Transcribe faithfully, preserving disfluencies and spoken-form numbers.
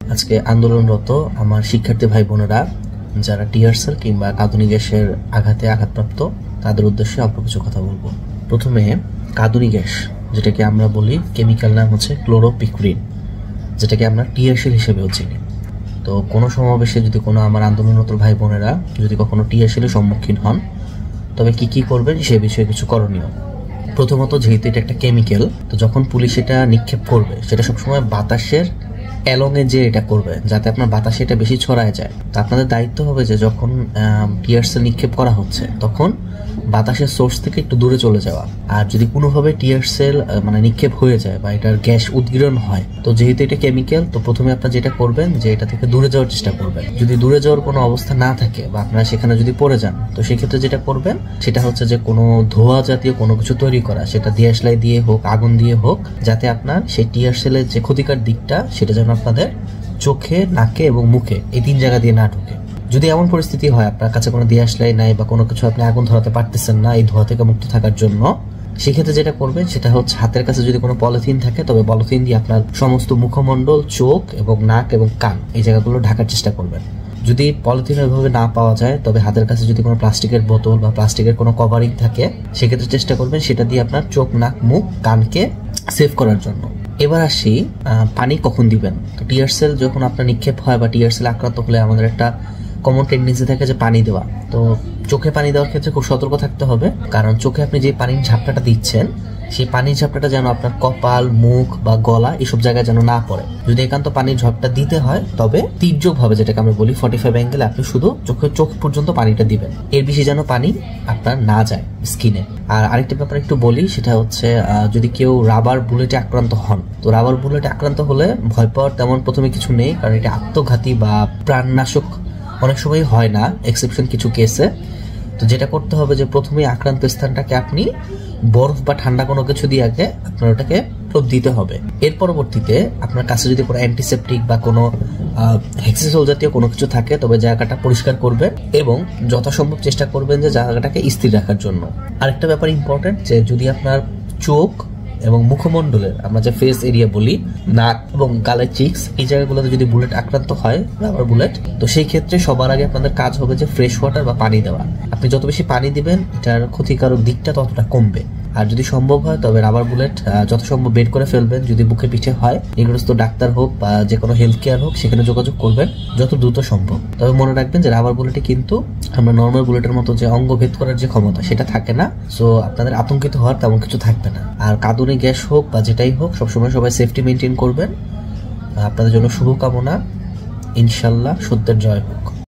আজকে আন্দোলনরত আমার শিক্ষার্থী ভাই বোনেরা যারা টিয়ার সেল কিংবা কাঁদুনি গ্যাসের আঘাতে আঘাতপ্রাপ্ত তাদের উদ্দেশ্যে অল্প কিছু কথা বলবো। প্রথমে কাঁদুনি গ্যাস, যেটাকে আমরা বলি কেমিক্যাল নাম হচ্ছে ক্লোরোপিক্রিন, যেটাকে আমরা টিয়ার সেল হিসেবেও চিনি। তো কোনো সমাবেশে যদি কোনো আমার আন্দোলনরত ভাই বোনেরা যদি কখনো টিয়ার সেলের সম্মুখীন হন, তবে কি কি করবেন সে বিষয়ে কিছু করণীয়। প্রথমত, যেহেতু এটা একটা কেমিক্যাল, তো যখন পুলিশ এটা নিক্ষেপ করবে সেটা সবসময় বাতাসের অ্যালংয়ে যে এটা করবে, যাতে আপনার বাতাসে এটা বেশি ছড়ায় যায়। তো আপনাদের দায়িত্ব হবে যে যখন টিয়ার সেল নিক্ষেপ করা হচ্ছে তখন বাতাসের সোর্স থেকে একটু দূরে চলে যাওয়া। আর যদি কোনোভাবে টিয়ার সেল মানে নিক্ষেপ হয়ে যায় বা এটার গ্যাস উদ্গীরণ হয়, তো যেহেতু এটা কেমিক্যাল, তো প্রথমে আপনার যেটা করবেন যে এটা থেকে দূরে যাওয়ার চেষ্টা করবেন। যদি দূরে যাওয়ার কোনো অবস্থা না থাকে বা আপনারা সেখানে যদি পড়ে যান, তো সেক্ষেত্রে যেটা করবেন সেটা হচ্ছে যে কোনো ধোঁয়া জাতীয় কোনো কিছু তৈরি করা, সেটা দিয়াশলাই দিয়ে হোক, আগুন দিয়ে হোক, যাতে আপনার সেই টিয়ার সেলের যে ক্ষতিকর দিকটা সেটা যেন আপনাদের চোখে, নাকে এবং মুখে এই তিন জায়গা দিয়ে না ঢুকে। যদি এমন পরিস্থিতি হয় আপনার কাছে কোনো দিয়াশলাই নাই বা কোনো কিছু আপনি আগুন ধরাতে পারতেছেন না এই ধোঁয়া থেকে মুক্ত থাকার জন্য, সেক্ষেত্রে যেটা করবেন সেটা হচ্ছে হাতের কাছে যদি কোনো পলিথিন থাকে, তবে পলিথিন দিয়ে আপনার সমস্ত মুখমণ্ডল, চোখ এবং নাক এবং কান এই জায়গাগুলো ঢাকার চেষ্টা করবেন। যদি পলিথিন ওইভাবে না পাওয়া যায়, তবে হাতের কাছে যদি কোনো প্লাস্টিকের বোতল বা প্লাস্টিকের কোনো কভারিং থাকে, সেক্ষেত্রে চেষ্টা করবেন সেটা দিয়ে আপনার চোখ, নাক, মুখ, কানকে সেভ করার জন্য। এবার আসি পানি কখন দিবেন। তো টিয়ার সেল যখন আপনার নিক্ষেপ হয় বা টিয়ার সেল আক্রান্ত হলে আমাদের একটা কমন টেন্ডেন্সি থাকে যে পানি দেওয়া। তো চোখে পানি দেওয়ার ক্ষেত্রে খুব সতর্ক থাকতে হবে, কারণ চোখে আপনি যে পানির ঝাপটাটা দিচ্ছেন সেই পানির ঝাপটাটা যেন আপনার কপাল, মুখ বা গলা এসব জায়গায় যেন না পড়ে। যদি একান্ত পানির ঝাপটা দিতে হয়, তবে তীর্যক ভাবে, যেটাকে আমরা বলি ফর্টি ফাইভ অ্যাঙ্গেলে, আপনি শুধু চোখের চোখ পর্যন্ত পানিটা দিবেন, এর বেশি যেন পানি আপনার না যায় স্কিনে। আর আরেকটা ব্যাপার একটু বলি, সেটা হচ্ছে যদি কেউ রাবার বুলেটে আক্রান্ত হন, তো রাবার বুলেটে আক্রান্ত হলে ভয় পাওয়ার তেমন প্রথমে কিছু নেই, কারণ এটা আত্মঘাতী বা প্রাণনাশক অনেক সময় হয় না, এক্সেপশন কিছু কেসে। তো যেটা করতে হবে যে প্রথমে আক্রান্ত স্থানটাকে আপনি বরফ বা ঠান্ডা কোনো কিছু দিয়ে আগে আপনার ওটাকে প্রোব দিতে হবে। এর পরবর্তীতে আপনার কাছে যদি কোনো অ্যান্টিসেপটিক বা কোনো হেক্সিসোল জাতীয় কোনো কিছু থাকে, তবে জায়গাটা পরিষ্কার করবেন এবং যথাসম্ভব চেষ্টা করবেন যে জায়গাটাকে স্থির রাখার জন্য। আরেকটা ব্যাপার ইম্পর্টেন্ট, যে যদি আপনার চোখ এবং মুখমণ্ডলের, আমরা যে ফেস এরিয়া বলি, নাক এবং গালের চিক্স, এই জায়গাগুলোতে যদি বুলেট আক্রান্ত হয়, রাবার বুলেট, তো সেই ক্ষেত্রে সবার আগে আপনাদের কাজ হবে যে ফ্রেশ ওয়াটার বা পানি দেওয়া। আপনি যত বেশি পানি দিবেন এটার ক্ষতিকারক দিকটা ততটা কমবে। আর যদি সম্ভব হয় তবে রাবার বুলেট যথাসম্ভব বের করে ফেলবেন। যদি বুকে পিঠে হয়, নিকটস্থ ডাক্তার হোক বা যে কোনো হেলথ কেয়ার হোক, সেখানে যোগাযোগ করবেন যত দ্রুত সম্ভব। তবে মনে রাখবেন যে রাবার বুলেটে কিন্তু আমরা নর্মাল বুলেটের মতো যে অঙ্গ ভেদ করার যে ক্ষমতা সেটা থাকে না। সো আপনাদের আতঙ্কিত হওয়ার তেমন কিছু থাকবে না। আর কাঁদুনি গ্যাস হোক বা যেটাই হোক, সবসময় সবাই সেফটি মেনটেন করবেন। আপনাদের জন্য শুভকামনা। ইনশাল্লাহ সত্যের জয় হোক।